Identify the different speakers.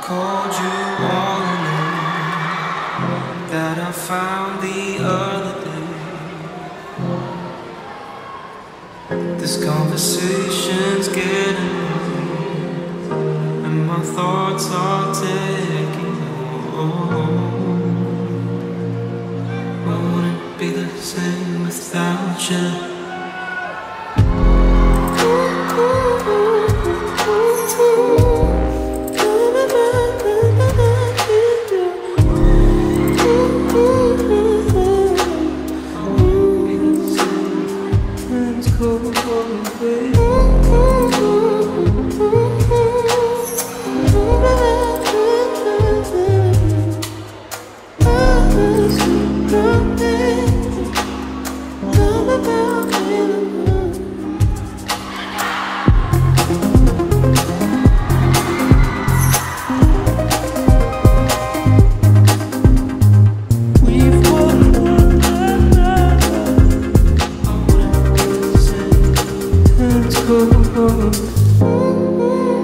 Speaker 1: called you all alone that I found the other day. This conversation's getting old, and my thoughts are taking hold. I wouldn't be the same without you. Oh,